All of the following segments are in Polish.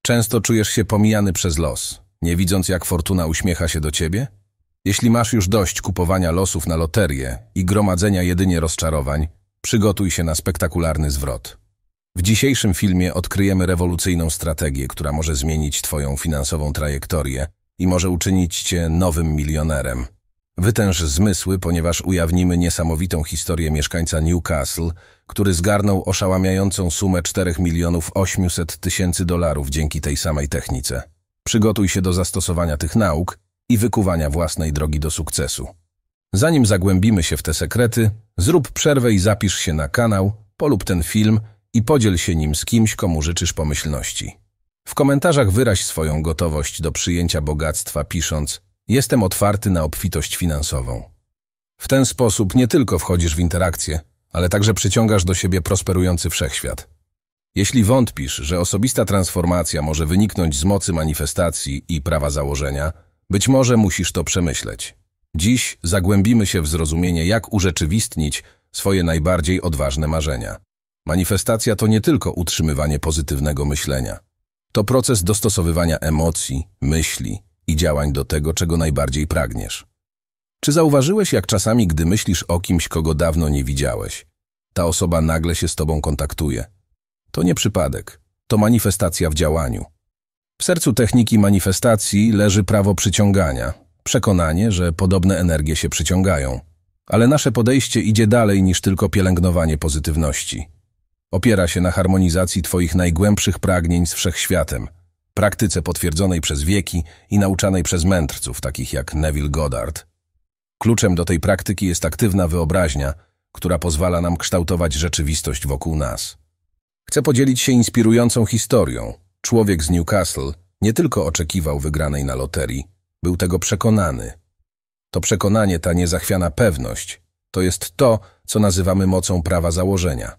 Często czujesz się pomijany przez los, nie widząc jak fortuna uśmiecha się do ciebie? Jeśli masz już dość kupowania losów na loterię i gromadzenia jedynie rozczarowań, przygotuj się na spektakularny zwrot. W dzisiejszym filmie odkryjemy rewolucyjną strategię, która może zmienić twoją finansową trajektorię i może uczynić cię nowym milionerem. Wytęż zmysły, ponieważ ujawnimy niesamowitą historię mieszkańca Newcastle, który zgarnął oszałamiającą sumę $4,800,000 dzięki tej samej technice. Przygotuj się do zastosowania tych nauk i wykuwania własnej drogi do sukcesu. Zanim zagłębimy się w te sekrety, zrób przerwę i zapisz się na kanał, polub ten film i podziel się nim z kimś, komu życzysz pomyślności. W komentarzach wyraź swoją gotowość do przyjęcia bogactwa, pisząc: jestem otwarty na obfitość finansową. W ten sposób nie tylko wchodzisz w interakcję, ale także przyciągasz do siebie prosperujący wszechświat. Jeśli wątpisz, że osobista transformacja może wyniknąć z mocy manifestacji i prawa założenia, być może musisz to przemyśleć. Dziś zagłębimy się w zrozumienie, jak urzeczywistnić swoje najbardziej odważne marzenia. Manifestacja to nie tylko utrzymywanie pozytywnego myślenia. To proces dostosowywania emocji, myśli i działań do tego, czego najbardziej pragniesz. Czy zauważyłeś, jak czasami, gdy myślisz o kimś, kogo dawno nie widziałeś, ta osoba nagle się z tobą kontaktuje? To nie przypadek, to manifestacja w działaniu. W sercu techniki manifestacji leży prawo przyciągania, przekonanie, że podobne energie się przyciągają. Ale nasze podejście idzie dalej niż tylko pielęgnowanie pozytywności. Opiera się na harmonizacji twoich najgłębszych pragnień z wszechświatem, praktyce potwierdzonej przez wieki i nauczanej przez mędrców, takich jak Neville Goddard. Kluczem do tej praktyki jest aktywna wyobraźnia, która pozwala nam kształtować rzeczywistość wokół nas. Chcę podzielić się inspirującą historią. Człowiek z Newcastle nie tylko oczekiwał wygranej na loterii, był tego przekonany. To przekonanie, ta niezachwiana pewność, to jest to, co nazywamy mocą prawa założenia.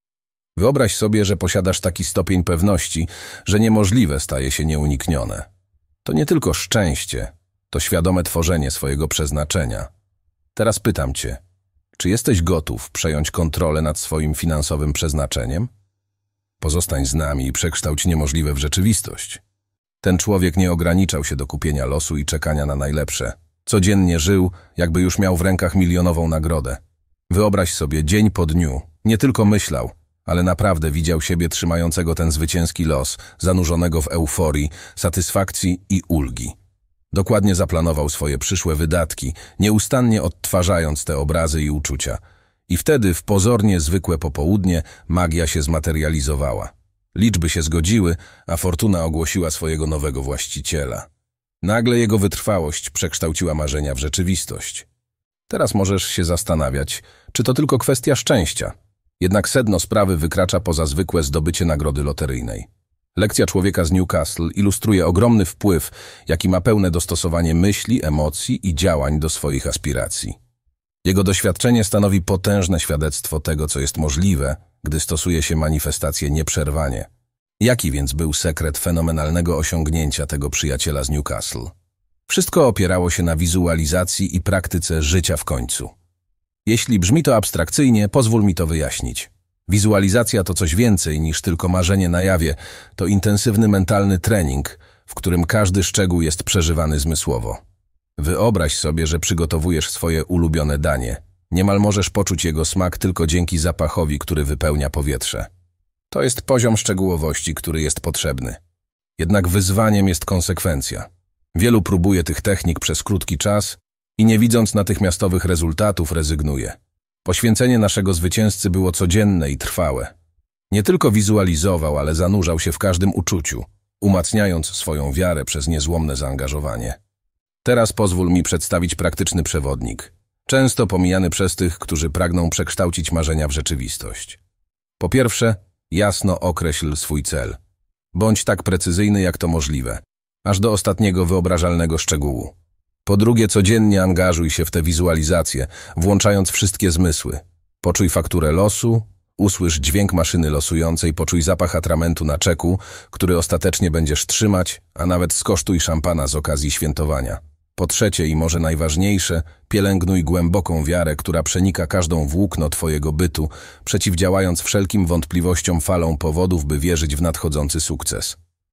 Wyobraź sobie, że posiadasz taki stopień pewności, że niemożliwe staje się nieuniknione. To nie tylko szczęście, to świadome tworzenie swojego przeznaczenia. Teraz pytam cię, czy jesteś gotów przejąć kontrolę nad swoim finansowym przeznaczeniem? Pozostań z nami i przekształć niemożliwe w rzeczywistość. Ten człowiek nie ograniczał się do kupienia losu i czekania na najlepsze. Codziennie żył, jakby już miał w rękach milionową nagrodę. Wyobraź sobie, dzień po dniu, nie tylko myślał, ale naprawdę widział siebie trzymającego ten zwycięski los, zanurzonego w euforii, satysfakcji i ulgi. Dokładnie zaplanował swoje przyszłe wydatki, nieustannie odtwarzając te obrazy i uczucia. I wtedy, w pozornie zwykłe popołudnie, magia się zmaterializowała. Liczby się zgodziły, a fortuna ogłosiła swojego nowego właściciela. Nagle jego wytrwałość przekształciła marzenia w rzeczywistość. Teraz możesz się zastanawiać, czy to tylko kwestia szczęścia. Jednak sedno sprawy wykracza poza zwykłe zdobycie nagrody loteryjnej. Lekcja człowieka z Newcastle ilustruje ogromny wpływ, jaki ma pełne dostosowanie myśli, emocji i działań do swoich aspiracji. Jego doświadczenie stanowi potężne świadectwo tego, co jest możliwe, gdy stosuje się manifestację nieprzerwanie. Jaki więc był sekret fenomenalnego osiągnięcia tego przyjaciela z Newcastle? Wszystko opierało się na wizualizacji i praktyce życia w końcu. Jeśli brzmi to abstrakcyjnie, pozwól mi to wyjaśnić. Wizualizacja to coś więcej niż tylko marzenie na jawie, to intensywny mentalny trening, w którym każdy szczegół jest przeżywany zmysłowo. Wyobraź sobie, że przygotowujesz swoje ulubione danie. Niemal możesz poczuć jego smak tylko dzięki zapachowi, który wypełnia powietrze. To jest poziom szczegółowości, który jest potrzebny. Jednak wyzwaniem jest konsekwencja. Wielu próbuje tych technik przez krótki czas i nie widząc natychmiastowych rezultatów rezygnuje. Poświęcenie naszego zwycięzcy było codzienne i trwałe. Nie tylko wizualizował, ale zanurzał się w każdym uczuciu, umacniając swoją wiarę przez niezłomne zaangażowanie. Teraz pozwól mi przedstawić praktyczny przewodnik, często pomijany przez tych, którzy pragną przekształcić marzenia w rzeczywistość. Po pierwsze, jasno określ swój cel. Bądź tak precyzyjny, jak to możliwe, aż do ostatniego wyobrażalnego szczegółu. Po drugie, codziennie angażuj się w tę wizualizację, włączając wszystkie zmysły. Poczuj fakturę losu, usłysz dźwięk maszyny losującej, poczuj zapach atramentu na czeku, który ostatecznie będziesz trzymać, a nawet skosztuj szampana z okazji świętowania. Po trzecie i może najważniejsze, pielęgnuj głęboką wiarę, która przenika każdą włókno twojego bytu, przeciwdziałając wszelkim wątpliwościom falą powodów, by wierzyć w nadchodzący sukces.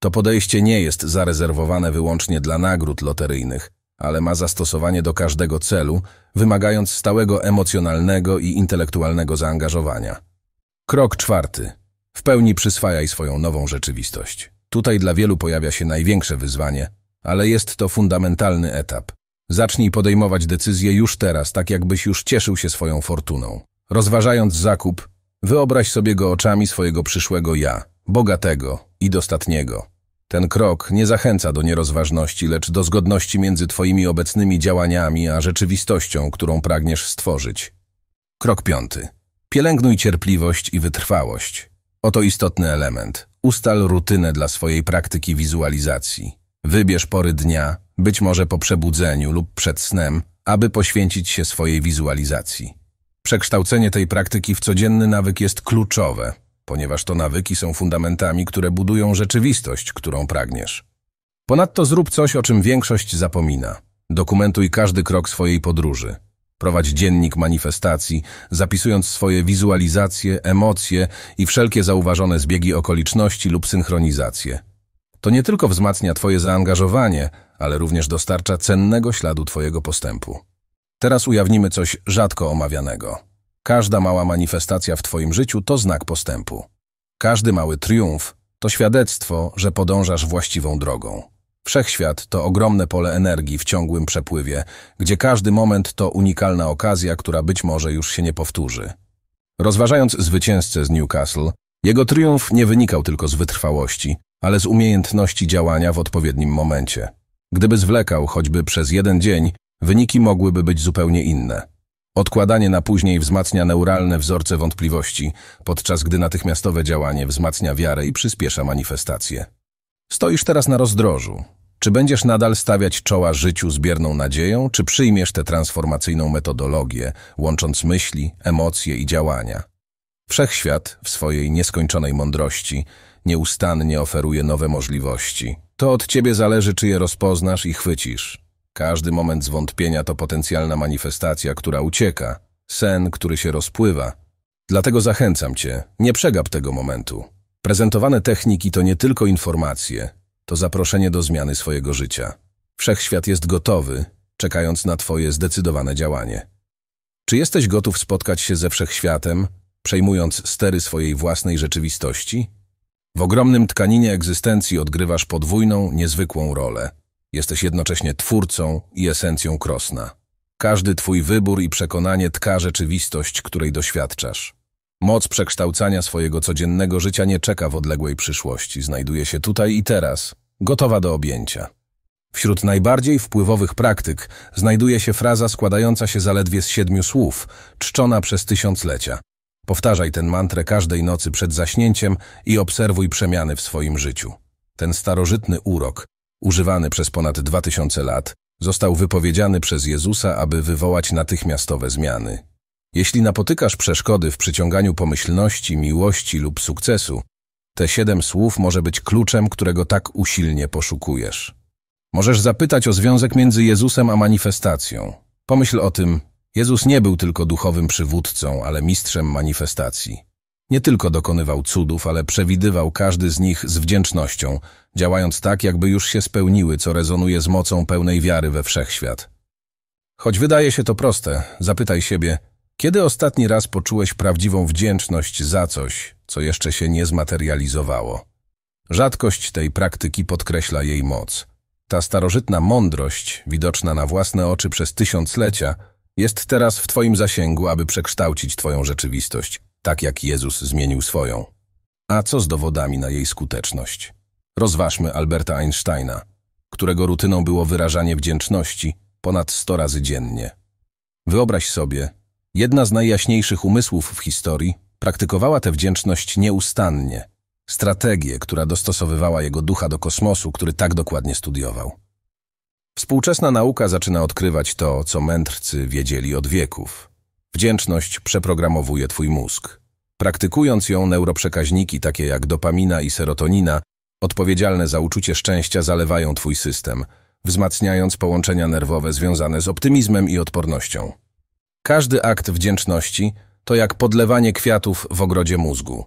To podejście nie jest zarezerwowane wyłącznie dla nagród loteryjnych, ale ma zastosowanie do każdego celu, wymagając stałego emocjonalnego i intelektualnego zaangażowania. Krok 4. W pełni przyswajaj swoją nową rzeczywistość. Tutaj dla wielu pojawia się największe wyzwanie, ale jest to fundamentalny etap. Zacznij podejmować decyzje już teraz, tak jakbyś już cieszył się swoją fortuną. Rozważając zakup, wyobraź sobie go oczami swojego przyszłego ja, bogatego i dostatniego. Ten krok nie zachęca do nierozważności, lecz do zgodności między twoimi obecnymi działaniami a rzeczywistością, którą pragniesz stworzyć. Krok 5. Pielęgnuj cierpliwość i wytrwałość. Oto istotny element. Ustal rutynę dla swojej praktyki wizualizacji. Wybierz pory dnia, być może po przebudzeniu lub przed snem, aby poświęcić się swojej wizualizacji. Przekształcenie tej praktyki w codzienny nawyk jest kluczowe, ponieważ to nawyki są fundamentami, które budują rzeczywistość, którą pragniesz. Ponadto zrób coś, o czym większość zapomina. Dokumentuj każdy krok swojej podróży. Prowadź dziennik manifestacji, zapisując swoje wizualizacje, emocje i wszelkie zauważone zbiegi okoliczności lub synchronizacje. To nie tylko wzmacnia twoje zaangażowanie, ale również dostarcza cennego śladu twojego postępu. Teraz ujawnimy coś rzadko omawianego. Każda mała manifestacja w twoim życiu to znak postępu. Każdy mały triumf to świadectwo, że podążasz właściwą drogą. Wszechświat to ogromne pole energii w ciągłym przepływie, gdzie każdy moment to unikalna okazja, która być może już się nie powtórzy. Rozważając zwycięzcę z Newcastle, jego triumf nie wynikał tylko z wytrwałości, ale z umiejętności działania w odpowiednim momencie. Gdyby zwlekał choćby przez jeden dzień, wyniki mogłyby być zupełnie inne. Odkładanie na później wzmacnia neuralne wzorce wątpliwości, podczas gdy natychmiastowe działanie wzmacnia wiarę i przyspiesza manifestację. Stoisz teraz na rozdrożu. Czy będziesz nadal stawiać czoła życiu z bierną nadzieją, czy przyjmiesz tę transformacyjną metodologię, łącząc myśli, emocje i działania? Wszechświat w swojej nieskończonej mądrości nieustannie oferuje nowe możliwości. To od ciebie zależy, czy je rozpoznasz i chwycisz. Każdy moment zwątpienia to potencjalna manifestacja, która ucieka, sen, który się rozpływa. Dlatego zachęcam cię, nie przegap tego momentu. Prezentowane techniki to nie tylko informacje, to zaproszenie do zmiany swojego życia. Wszechświat jest gotowy, czekając na twoje zdecydowane działanie. Czy jesteś gotów spotkać się ze Wszechświatem, przejmując stery swojej własnej rzeczywistości? W ogromnym tkaninie egzystencji odgrywasz podwójną, niezwykłą rolę. Jesteś jednocześnie twórcą i esencją Krosna. Każdy twój wybór i przekonanie tka rzeczywistość, której doświadczasz. Moc przekształcania swojego codziennego życia nie czeka w odległej przyszłości, znajduje się tutaj i teraz, gotowa do objęcia. Wśród najbardziej wpływowych praktyk znajduje się fraza składająca się zaledwie z 7 słów, czczona przez tysiąclecia. Powtarzaj tę mantrę każdej nocy przed zaśnięciem i obserwuj przemiany w swoim życiu. Ten starożytny urok, używany przez ponad 2000 lat, został wypowiedziany przez Jezusa, aby wywołać natychmiastowe zmiany. Jeśli napotykasz przeszkody w przyciąganiu pomyślności, miłości lub sukcesu, te 7 słów może być kluczem, którego tak usilnie poszukujesz. Możesz zapytać o związek między Jezusem a manifestacją. Pomyśl o tym, Jezus nie był tylko duchowym przywódcą, ale mistrzem manifestacji. Nie tylko dokonywał cudów, ale przewidywał każdy z nich z wdzięcznością, działając tak, jakby już się spełniły, co rezonuje z mocą pełnej wiary we Wszechświat. Choć wydaje się to proste, zapytaj siebie, kiedy ostatni raz poczułeś prawdziwą wdzięczność za coś, co jeszcze się nie zmaterializowało? Rzadkość tej praktyki podkreśla jej moc. Ta starożytna mądrość, widoczna na własne oczy przez tysiąclecia, jest teraz w twoim zasięgu, aby przekształcić twoją rzeczywistość, tak jak Jezus zmienił swoją. A co z dowodami na jej skuteczność? Rozważmy Alberta Einsteina, którego rutyną było wyrażanie wdzięczności ponad 100 razy dziennie. Wyobraź sobie, jedna z najjaśniejszych umysłów w historii praktykowała tę wdzięczność nieustannie, strategię, która dostosowywała jego ducha do kosmosu, który tak dokładnie studiował. Współczesna nauka zaczyna odkrywać to, co mędrcy wiedzieli od wieków. Wdzięczność przeprogramowuje twój mózg. Praktykując ją, neuroprzekaźniki takie jak dopamina i serotonina, odpowiedzialne za uczucie szczęścia, zalewają twój system, wzmacniając połączenia nerwowe związane z optymizmem i odpornością. Każdy akt wdzięczności to jak podlewanie kwiatów w ogrodzie mózgu.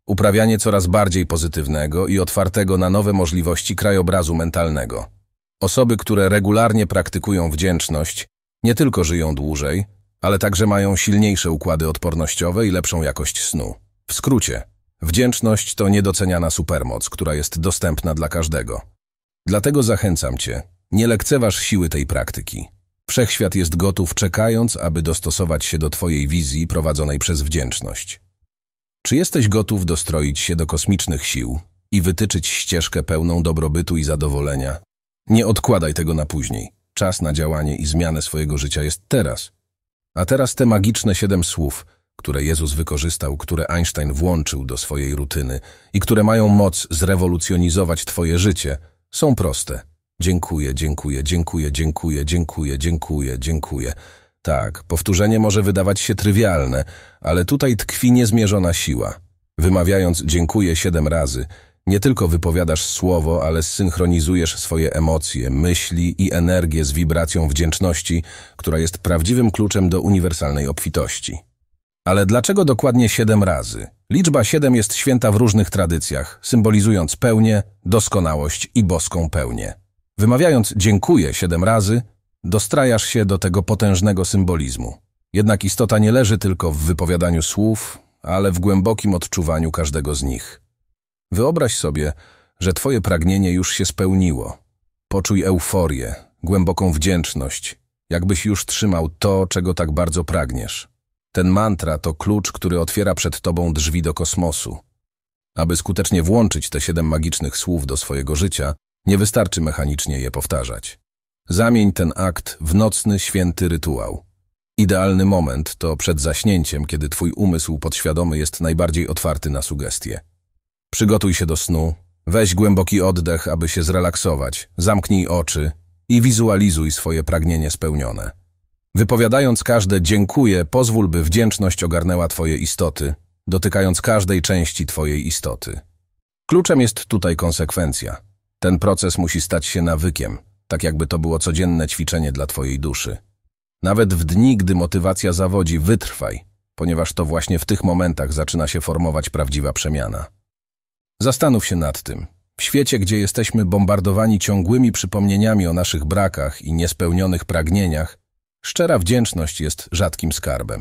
Uprawianie coraz bardziej pozytywnego i otwartego na nowe możliwości krajobrazu mentalnego. Osoby, które regularnie praktykują wdzięczność, nie tylko żyją dłużej, ale także mają silniejsze układy odpornościowe i lepszą jakość snu. W skrócie, wdzięczność to niedoceniana supermoc, która jest dostępna dla każdego. Dlatego zachęcam Cię, nie lekceważ siły tej praktyki. Wszechświat jest gotów, czekając, aby dostosować się do Twojej wizji prowadzonej przez wdzięczność. Czy jesteś gotów dostroić się do kosmicznych sił i wytyczyć ścieżkę pełną dobrobytu i zadowolenia? Nie odkładaj tego na później. Czas na działanie i zmianę swojego życia jest teraz. A teraz te magiczne 7 słów, które Jezus wykorzystał, które Einstein włączył do swojej rutyny i które mają moc zrewolucjonizować Twoje życie, są proste. Dziękuję, dziękuję, dziękuję, dziękuję, dziękuję, dziękuję, dziękuję. Tak, powtórzenie może wydawać się trywialne, ale tutaj tkwi niezmierzona siła. Wymawiając dziękuję 7 razy, nie tylko wypowiadasz słowo, ale zsynchronizujesz swoje emocje, myśli i energię z wibracją wdzięczności, która jest prawdziwym kluczem do uniwersalnej obfitości. Ale dlaczego dokładnie 7 razy? Liczba 7 jest święta w różnych tradycjach, symbolizując pełnię, doskonałość i boską pełnię. Wymawiając dziękuję 7 razy, dostrajasz się do tego potężnego symbolizmu. Jednak istota nie leży tylko w wypowiadaniu słów, ale w głębokim odczuwaniu każdego z nich. Wyobraź sobie, że Twoje pragnienie już się spełniło. Poczuj euforię, głęboką wdzięczność, jakbyś już trzymał to, czego tak bardzo pragniesz. Ten mantra to klucz, który otwiera przed Tobą drzwi do kosmosu. Aby skutecznie włączyć te 7 magicznych słów do swojego życia, nie wystarczy mechanicznie je powtarzać. Zamień ten akt w nocny, święty rytuał. Idealny moment to przed zaśnięciem, kiedy Twój umysł podświadomy jest najbardziej otwarty na sugestie. Przygotuj się do snu, weź głęboki oddech, aby się zrelaksować, zamknij oczy i wizualizuj swoje pragnienie spełnione. Wypowiadając każde dziękuję, pozwól, by wdzięczność ogarnęła Twoje istoty, dotykając każdej części Twojej istoty. Kluczem jest tutaj konsekwencja. Ten proces musi stać się nawykiem, tak jakby to było codzienne ćwiczenie dla Twojej duszy. Nawet w dni, gdy motywacja zawodzi, wytrwaj, ponieważ to właśnie w tych momentach zaczyna się formować prawdziwa przemiana. Zastanów się nad tym. W świecie, gdzie jesteśmy bombardowani ciągłymi przypomnieniami o naszych brakach i niespełnionych pragnieniach, szczera wdzięczność jest rzadkim skarbem.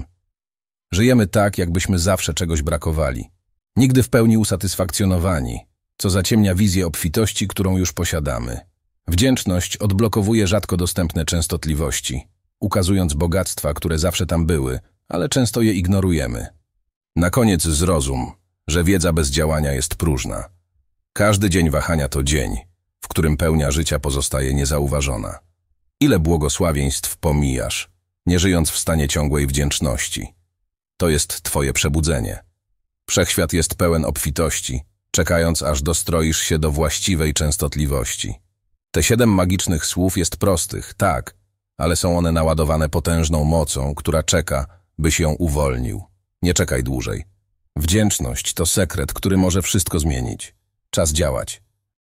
Żyjemy tak, jakbyśmy zawsze czegoś brakowali. Nigdy w pełni usatysfakcjonowani, co zaciemnia wizję obfitości, którą już posiadamy. Wdzięczność odblokowuje rzadko dostępne częstotliwości, ukazując bogactwa, które zawsze tam były, ale często je ignorujemy. Na koniec zrozum, że wiedza bez działania jest próżna. Każdy dzień wahania to dzień, w którym pełnia życia pozostaje niezauważona. Ile błogosławieństw pomijasz, nie żyjąc w stanie ciągłej wdzięczności. To jest Twoje przebudzenie. Wszechświat jest pełen obfitości, czekając aż dostroisz się do właściwej częstotliwości. Te 7 magicznych słów jest prostych, tak, ale są one naładowane potężną mocą, która czeka, byś ją uwolnił. Nie czekaj dłużej. Wdzięczność to sekret, który może wszystko zmienić. Czas działać.